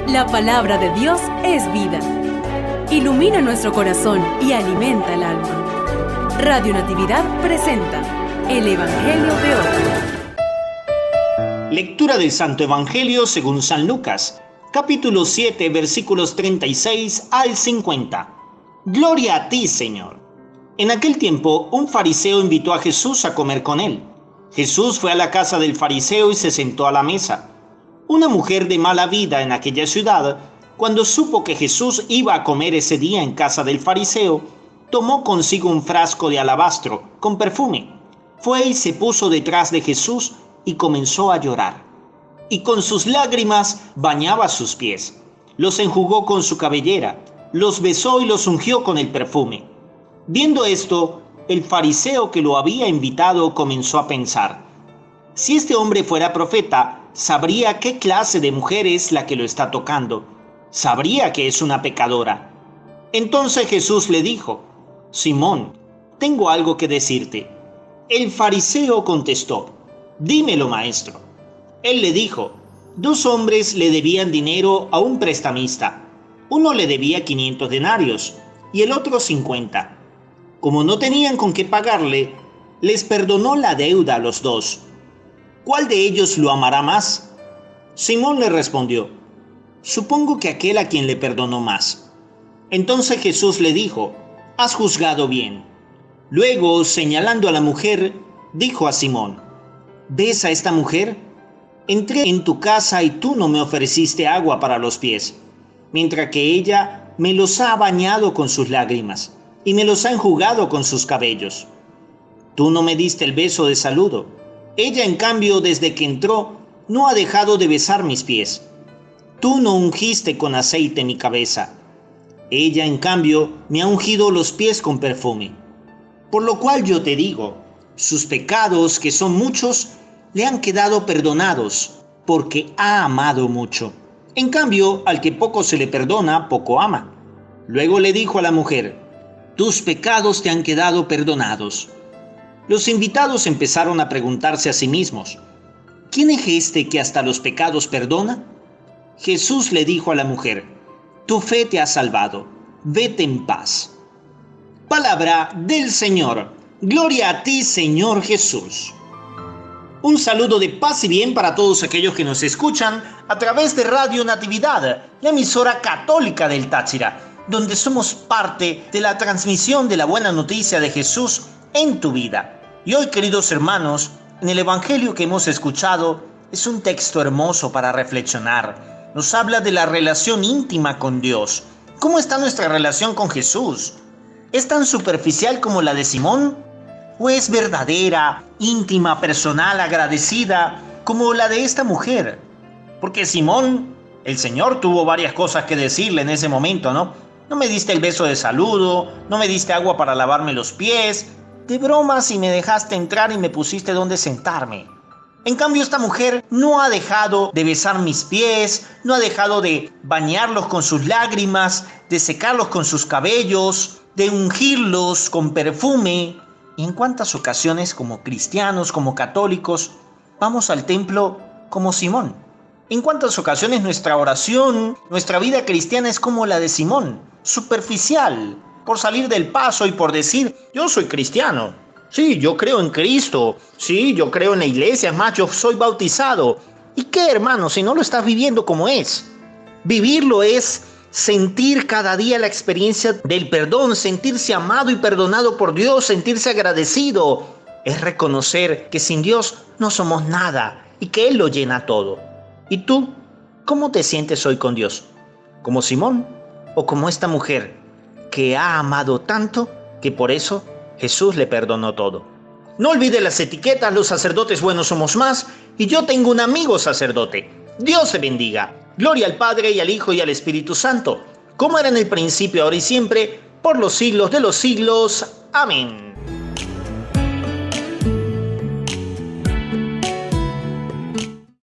La palabra de Dios es vida. Ilumina nuestro corazón y alimenta el alma. Radio Natividad presenta el Evangelio de hoy. Lectura del Santo Evangelio según San Lucas, capítulo 7, versículos 36 al 50. Gloria a ti, Señor. En aquel tiempo, un fariseo invitó a Jesús a comer con él. Jesús fue a la casa del fariseo y se sentó a la mesa. Una mujer de mala vida en aquella ciudad, cuando supo que Jesús iba a comer ese día en casa del fariseo, tomó consigo un frasco de alabastro con perfume. Fue y se puso detrás de Jesús y comenzó a llorar. Y con sus lágrimas bañaba sus pies. Los enjugó con su cabellera, los besó y los ungió con el perfume. Viendo esto, el fariseo que lo había invitado comenzó a pensar: si este hombre fuera profeta, sabría qué clase de mujer es la que lo está tocando. Sabría que es una pecadora. Entonces Jesús le dijo: Simón, tengo algo que decirte. El fariseo contestó: dímelo, maestro. Él le dijo: 2 hombres le debían dinero a un prestamista. Uno le debía 500 denarios y el otro 50. Como no tenían con qué pagarle, les perdonó la deuda a los 2. ¿Cuál de ellos lo amará más? Simón le respondió: supongo que aquel a quien le perdonó más. Entonces Jesús le dijo: has juzgado bien. Luego, señalando a la mujer, dijo a Simón: ¿ves a esta mujer? Entré en tu casa y tú no me ofreciste agua para los pies, mientras que ella me los ha bañado con sus lágrimas y me los ha enjugado con sus cabellos. Tú no me diste el beso de saludo. Ella, en cambio, desde que entró, no ha dejado de besar mis pies. Tú no ungiste con aceite mi cabeza. Ella, en cambio, me ha ungido los pies con perfume. Por lo cual yo te digo, sus pecados, que son muchos, le han quedado perdonados, porque ha amado mucho. En cambio, al que poco se le perdona, poco ama. Luego le dijo a la mujer: tus pecados te han quedado perdonados. Los invitados empezaron a preguntarse a sí mismos: ¿quién es este que hasta los pecados perdona? Jesús le dijo a la mujer: tu fe te ha salvado, vete en paz. Palabra del Señor. Gloria a ti, Señor Jesús. Un saludo de paz y bien para todos aquellos que nos escuchan a través de Radio Natividad, la emisora católica del Táchira, donde somos parte de la transmisión de la buena noticia de Jesús en tu vida. Y hoy, queridos hermanos, en el Evangelio que hemos escuchado es un texto hermoso para reflexionar. Nos habla de la relación íntima con Dios. ¿Cómo está nuestra relación con Jesús? ¿Es tan superficial como la de Simón? ¿O es verdadera, íntima, personal, agradecida como la de esta mujer? Porque Simón, el Señor tuvo varias cosas que decirle en ese momento, ¿no? No me diste el beso de saludo, no me diste agua para lavarme los pies. De broma si me dejaste entrar y me pusiste donde sentarme. En cambio, esta mujer no ha dejado de besar mis pies, no ha dejado de bañarlos con sus lágrimas, de secarlos con sus cabellos, de ungirlos con perfume. ¿Y en cuántas ocasiones, como cristianos, como católicos, vamos al templo como Simón? ¿En cuántas ocasiones nuestra oración, nuestra vida cristiana es como la de Simón, superficial, por salir del paso y por decir: yo soy cristiano, sí, yo creo en Cristo, sí, yo creo en la iglesia, es más, yo soy bautizado? ¿Y qué, hermano, si no lo estás viviendo como es? Vivirlo es sentir cada día la experiencia del perdón, sentirse amado y perdonado por Dios, sentirse agradecido. Es reconocer que sin Dios no somos nada y que Él lo llena todo. ¿Y tú, cómo te sientes hoy con Dios? ¿Como Simón o como esta mujer que ha amado tanto que por eso Jesús le perdonó todo? No olvides las etiquetas: los sacerdotes buenos somos más, y yo tengo un amigo sacerdote. Dios te bendiga. Gloria al Padre, y al Hijo, y al Espíritu Santo, como era en el principio, ahora y siempre, por los siglos de los siglos. Amén.